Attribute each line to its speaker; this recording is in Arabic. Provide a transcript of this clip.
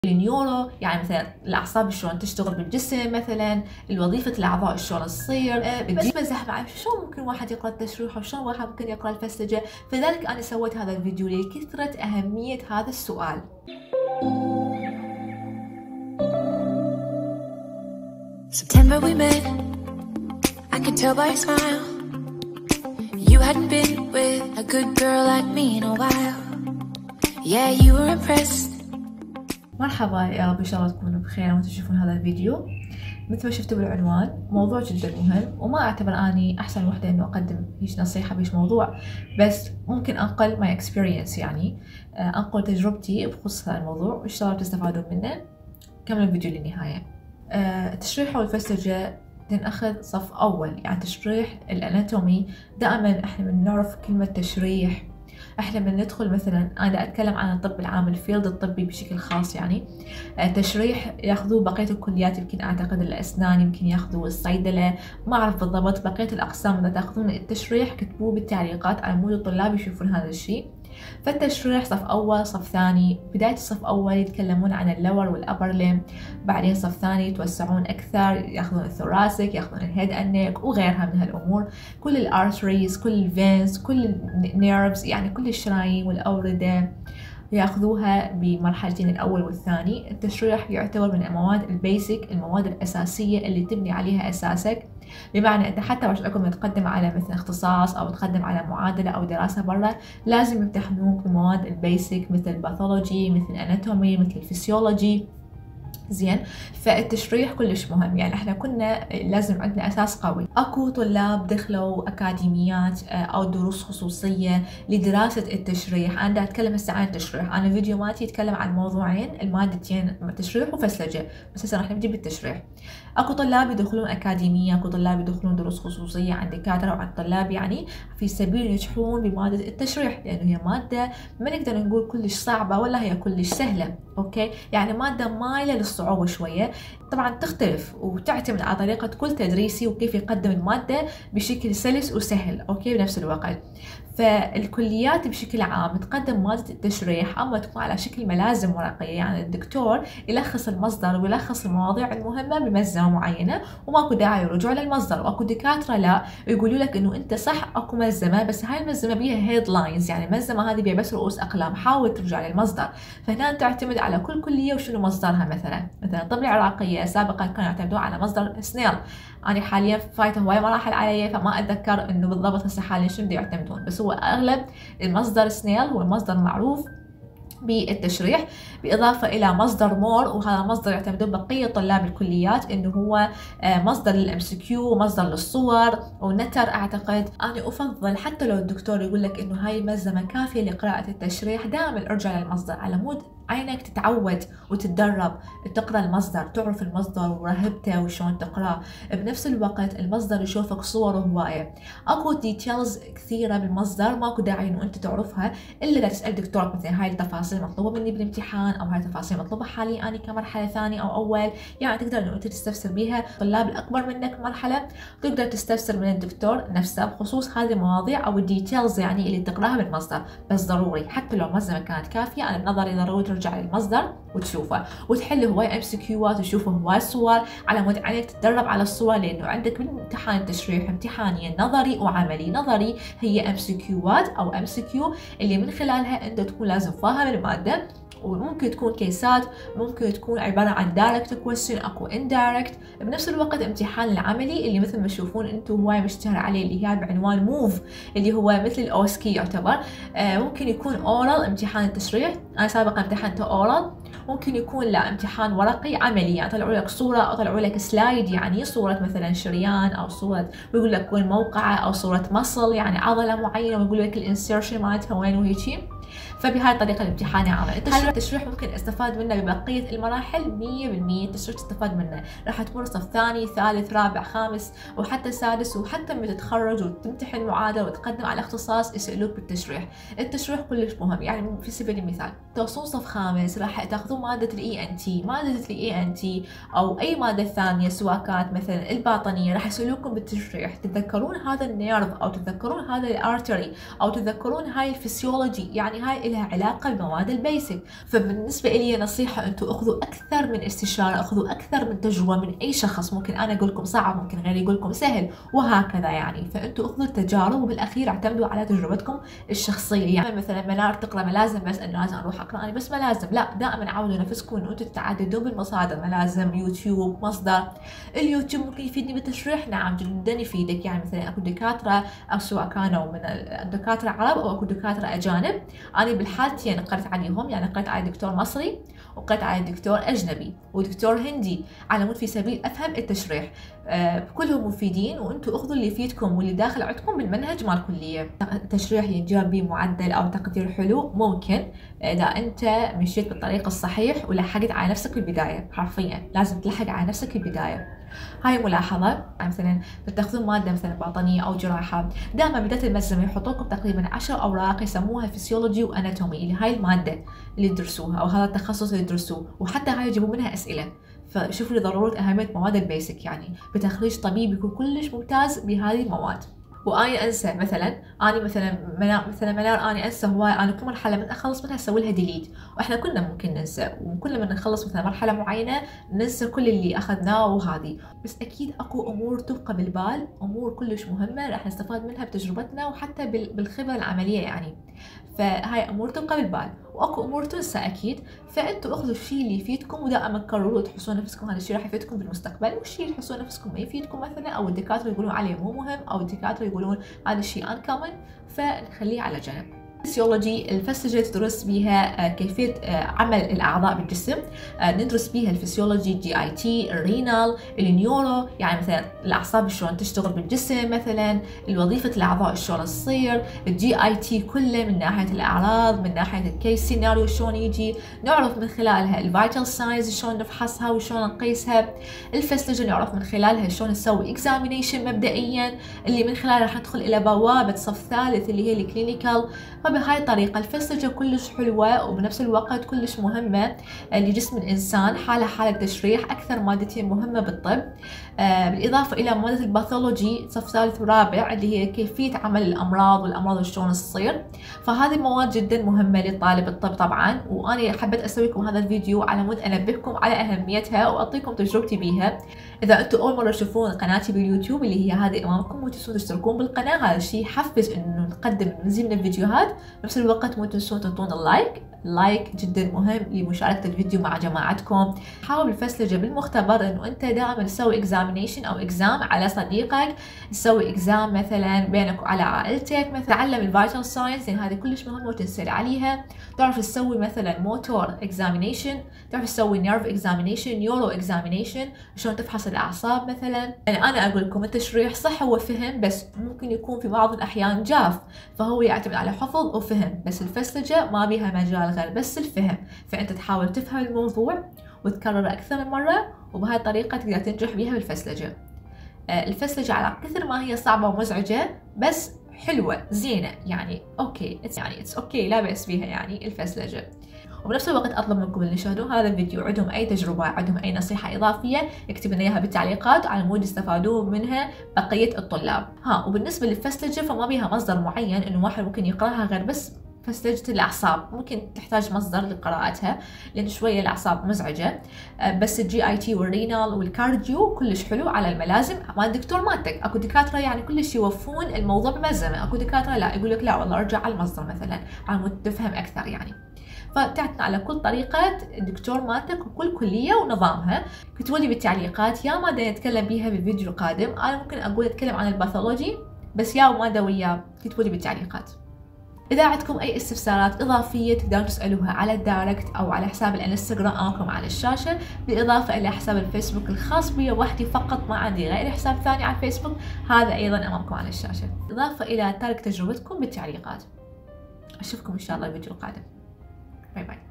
Speaker 1: النيورو يعني مثلا الاعصاب شلون تشتغل بالجسم، مثلا الوظيفه الاعضاء شلون تصير، بس بمزح معي شلون ممكن واحد يقرا التشريح وشلون واحد ممكن يقرا الفسلجه. فذلك انا سويت هذا الفيديو لكثره اهميه هذا السؤال.
Speaker 2: September we met, I could tell by your smile. You hadn't been with a good girl like me in a while. Yeah, you were impressed.
Speaker 1: مرحبا، يا رب ان شاء الله تكونوا بخير وانتم تشوفون هذا الفيديو. مثل ما شفتوا بالعنوان موضوع جدا مهم، وما اعتبر اني احسن وحده انه اقدم هيك نصيحه بهيك موضوع، بس ممكن انقل ماي اكسبيرينس، يعني انقل تجربتي بخصوص هذا الموضوع وان شاء الله تستفادون منه. كملوا الفيديو للنهايه. التشريح والفسلجه تنأخذ صف اول، يعني تشريح الاناتومي. دائما احنا من نعرف كلمه تشريح، احنا من ندخل مثلا، انا اتكلم عن الطب العام، الفيلد الطبي بشكل خاص، يعني تشريح ياخذوه بقيه الكليات، يمكن اعتقد الاسنان، يمكن ياخذوا الصيدله، ما اعرف بالضبط بقيه الاقسام. اذا تاخذون التشريح كتبوه بالتعليقات على مود الطلاب يشوفون هذا الشيء. فالتشريح صف اول، صف ثاني. بدايه الصف اول يتكلمون عن اللور والابر ليم، بعدين صف ثاني يتوسعون اكثر، ياخذون الثوراسيك، ياخذون الهيد انك وغيرها من هالامور. كل الارتريز، كل الفينز، كل النيرفز، يعني كل الشرايين والاورده ياخذوها بمرحلتين الاول والثاني. التشريح يعتبر من المواد البيسك، المواد الاساسيه اللي تبني عليها اساسك. بمعنى انت حتى عقب ما تقدم على مثلا اختصاص او تقدم على معادله او دراسه برا، لازم يمتحنوك بمواد البيسك مثل الباثولوجي، مثل الاناتومي، مثل الفسيولوجي. زين، فالتشريح كلش مهم، يعني احنا كنا لازم عندنا اساس قوي. اكو طلاب دخلوا اكاديميات او دروس خصوصيه لدراسه التشريح. انا اتكلم هسه عن التشريح، انا فيديو مالتي يتكلم عن موضوعين، المادتين تشريح وفسلجه، بس هسه راح نبدي بالتشريح. اكو طلاب يدخلون اكاديميه، اكو طلاب يدخلون دروس خصوصيه عند دكاتره وعند طلاب، يعني في سبيل ينجحون بماده التشريح، لانه هي ماده ما نقدر نقول كلش صعبه ولا هي كلش سهله، اوكي؟ يعني ماده مايله للصعوبه شويه. طبعا تختلف وتعتمد على طريقه كل تدريسي وكيف يقدم الماده بشكل سلس وسهل، اوكي، بنفس الوقت. فالكليات بشكل عام تقدم مادة التشريح أما تكون على شكل ملازم ورقية، يعني الدكتور يلخص المصدر ويلخص المواضيع المهمة بملزمة معينة وماكو داعي يرجع للمصدر. واكو دكاترة لا، يقولوا لك انه انت صح اكو ملزمة، بس هاي الملزمة بيها هيدلاينز، يعني الملزمة هذه بيها بس رؤوس اقلام، حاول ترجع للمصدر. فهنا تعتمد على كل كلية وشنو مصدرها. مثلا الطب العراقية سابقا كانوا يعتمدون على مصدر سنيل، أنا حاليا فايته هواي مراحل علي فما أتذكر إنه بالضبط هسه حاليا شنو بده يعتمدون، بس هو أغلب المصدر سنيل هو المصدر معروف بالتشريح، بالإضافة إلى مصدر مور، وهذا مصدر يعتمدون بقية طلاب الكليات إنه هو مصدر للام سي كيو، مصدر للصور، ونتر. أعتقد أنا أفضل حتى لو الدكتور يقول لك إنه هاي الملزمة كافية لقراءة التشريح، دائما ارجع للمصدر على مود عينك تتعود وتتدرب تقرا المصدر، تعرف المصدر ورهبته وشون تقراه. بنفس الوقت المصدر يشوفك صور هوايه، اكو ديتيلز كثيره بالمصدر ماكو داعي انه انت تعرفها الا اذا تسال دكتورك مثلا هاي التفاصيل مطلوبه مني بالامتحان، او هاي التفاصيل مطلوبه حاليا انا كمرحله ثانيه او اول، يعني تقدر انه انت تستفسر بها. الطلاب الاكبر منك مرحله تقدر تستفسر من الدكتور نفسه بخصوص هذه المواضيع او الديتيلز يعني اللي تقراها بالمصدر. بس ضروري حتى لو الملزمه كانت كافيه، انا بنظري ضروري ترجع للمصدر وتشوفه وتحل هواي ام سي كيوات وتشوف هواي صور على مود عينك تتدرب على الصور، لانه عندك بالامتحان التشريح امتحانين، نظري وعملي. نظري هي ام سي كيوات او ام سي كيو اللي من خلالها انت تكون لازم فاهم الماده، وممكن تكون كيسات، ممكن تكون عبارة عن دايركت كويستشن، اكو اندايركت. بنفس الوقت امتحان العملي اللي مثل ما تشوفون انتم هواي مشتهر عليه اللي هي بعنوان موف، اللي هو مثل الاوسكي يعتبر. ممكن يكون اورال امتحان التشريح، انا سابقا امتحنته اورال. ممكن يكون لا امتحان ورقي عملي، يعني طلعوا لك صورة او طلعوا لك سلايد، يعني صورة مثلا شريان او صورة ويقول لك وين موقعه، او صورة مصل يعني عضلة معينة ويقول لك الانسيرشن مالتها وين وهيجي. فبهاي الطريقة الامتحان عمل. التشريح ممكن استفاد منه ببقية المراحل 100%. التشريح تستفاد منه، راح تمر صف ثاني، ثالث، رابع، خامس، وحتى سادس، وحتى لما تتخرج وتمتحن معادلة وتقدم على اختصاص يسألوك بالتشريح. التشريح كلش مهم، يعني في سبيل المثال توصلون صف خامس راح تاخذون مادة الاي ان تي، مادة الاي ان تي او اي مادة ثانية سواء كانت مثلا الباطنية، راح يسألوكم بالتشريح. تتذكرون هذا النيرف او تتذكرون هذا الارتري او تتذكرون هاي الفسيولوجي، يعني هاي إلها علاقة بمواد البيسك. فبالنسبة لي نصيحة أنتم أخذوا أكثر من استشارة، أخذوا أكثر من تجربة من أي شخص. ممكن أنا أقول لكم صعب، ممكن غيري يقول لكم سهل، وهكذا يعني. فأنتم أخذوا التجارب وبالأخير اعتمدوا على تجربتكم الشخصية. يعني مثلا منار تقرأ ملازم بس إنه لازم أروح أقرأ أنا بس ملازم، لا، دائما عودوا نفسكم إنه أنتم تتعددوا بالمصادر، ملازم، يوتيوب، مصدر. اليوتيوب ممكن يفيدني بالتشريح، نعم جدا يفيدك. يعني مثلا أكو دكاترة أو سواء كانوا من الدكاترة عرب أو أكو دكاترة أجانب، أنا بالحالتين قرأت عليهم. يعني قرأت على دكتور مصري وقرأت على دكتور أجنبي ودكتور هندي على مود في سبيل أفهم التشريح. كلهم مفيدين، وأنتم أخذوا اللي يفيدكم واللي داخل عندكم بالمنهج مال الكلية. التشريح ينجاب به معدل أو تقدير حلو ممكن إذا أنت مشيت بالطريق الصحيح ولحقت على نفسك بالبداية. حرفيا لازم تلحق على نفسك بالبداية. هاي ملاحظة. مثلا بتاخذون مادة مثلا باطنية أو جراحة، دائما بداية الملزمة يحطوا لكم تقريبا 10 أوراق يسموها فيسيولوجي وأناتومي، اللي هاي المادة اللي تدرسوها أو هذا التخصص اللي تدرسوه، وحتى هاي يجيبوا منها أسئلة. فشوفوا لضرورة أهمية مواد البيسك. يعني بتخريج طبيب يكون كلش ممتاز بهذه المواد. وأنا أنسى مثلا، أنا مثلا منار أنا أنسى هواي. أنا كل مرحلة من أخلص منها أسوي لها ديليت، وإحنا كلنا ممكن ننسى، وكل ما نخلص مثلا مرحلة معينة ننسى كل اللي أخذناه وهذه. بس أكيد أكو أمور تبقى بالبال، أمور كلش مهمة راح نستفاد منها بتجربتنا وحتى بالخبرة العملية يعني. فهاي أمور تبقى بالبال، واكو امور تنسى اكيد. فانتوا اخذوا الشيء اللي يفيدكم ودائما كرروا تحسون نفسكم هذا الشيء راح يفيدكم بالمستقبل، والشيء اللي تحسون نفسكم ما يفيدكم مثلا او الدكاتره يقولون عليه مو مهم او الدكاتره يقولون هذا الشيء انكومن، فنخليه على جنب. الفسيولوجي الفسلجة تدرس بها كيفية عمل الأعضاء بالجسم. ندرس بها الفسيولوجي، جي اي تي، الرينال، النيورو، يعني مثلا الأعصاب شلون تشتغل بالجسم، مثلا الوظيفة الأعضاء شلون تصير. الجي اي تي كله من ناحية الأعراض، من ناحية الكيس سيناريو شلون يجي، نعرف من خلالها الفيتال ساينز شلون نفحصها وشلون نقيسها. الفسلجة نعرف من خلالها شلون نسوي اكزامينيشن مبدئيا، اللي من خلالها راح ندخل إلى بوابة صف ثالث اللي هي الكلينيكال. فبهاي الطريقة الفسلجة كلش حلوة وبنفس الوقت كلش مهمة لجسم الإنسان. حالة تشريح، أكثر مادتين مهمة بالطب، بالإضافة إلى مادة الباثولوجي صف ثالث ورابع اللي هي كيفية عمل الأمراض والأمراض شلون تصير. فهذه مواد جدا مهمة لطالب الطب طبعا، وأنا حبيت أسوي لكم هذا الفيديو على مود أنبهكم على أهميتها وأعطيكم تجربتي بيها. إذا أنتم أول مرة تشوفون قناتي باليوتيوب اللي هي هذه أمامكم، وتنسون تشتركون بالقناة، هذا الشيء يحفز إنه نقدم مزيد من الفيديوهات. بنفس الوقت مو تنسون تعطون اللايك جدا مهم لمشاركة الفيديو مع جماعتكم. حاول الفسلجة بالمختبر انه انت دائما تسوي اكزامينيشن او اكزام على صديقك، تسوي اكزام مثلا بينك وعلى عائلتك، مثلا تعلم الفيتال ساينس لان هذه كلش مهمة وتنسال عليها. تعرف تسوي مثلا موتور اكزامينيشن، تعرف تسوي نيرف اكزامينيشن، نيورو اكزامينيشن، شلون تفحص الاعصاب مثلا. يعني انا اقول لكم التشريح صح هو فهم، بس ممكن يكون في بعض الاحيان جاف، فهو يعتمد على حفظ وفهم. بس الفسلجة ما بيها مجال غير بس الفهم، فانت تحاول تفهم الموضوع وتكرر اكثر من مرة، وبهاي الطريقة تقدر تنجح بيها بالفسلجة. الفسلجة على كثر ما هي صعبة ومزعجة بس حلوة زينة، يعني اوكي اتس اوكي لا بأس فيها يعني الفسلجة. وبنفس الوقت اطلب منكم اللي يشاهدون هذا الفيديو عندهم اي تجربة، عندهم اي نصيحة اضافية، يكتبوا لنا اياها بالتعليقات على مود يستفادون منها بقية الطلاب. وبالنسبة للفسلجة فما بيها مصدر معين انه واحد ممكن يقراها غير بس فسلجة الأعصاب، ممكن تحتاج مصدر لقراءتها لأن شوية الأعصاب مزعجة. بس الجي اي تي والرينال والكارديو كلش حلو على الملازم مال الدكتور مالتك. اكو دكاترة يعني كلش يوفون الموضوع بملزمة، اكو دكاترة لا يقول لك لا والله ارجع على المصدر مثلا على مود تفهم أكثر يعني. فتعتمد على كل طريقة الدكتور مالتك وكل كلية ونظامها. كتبوا لي بالتعليقات يا مادة نتكلم بيها بالفيديو القادم. أنا ممكن أقول أتكلم عن الباثولوجي بس يا ومادة وياه، كتبوا لي بالتعليقات. إذا عندكم أي استفسارات إضافية تقدرون تسألوها على الدايركت أو على حساب الانستغرام أمامكم على الشاشة، بالإضافة إلى حساب الفيسبوك الخاص بي وحدي فقط، ما عندي غير حساب ثاني على الفيسبوك، هذا أيضا أمامكم على الشاشة، إضافة إلى ترك تجربتكم بالتعليقات. أشوفكم إن شاء الله الفيديو القادم. باي باي.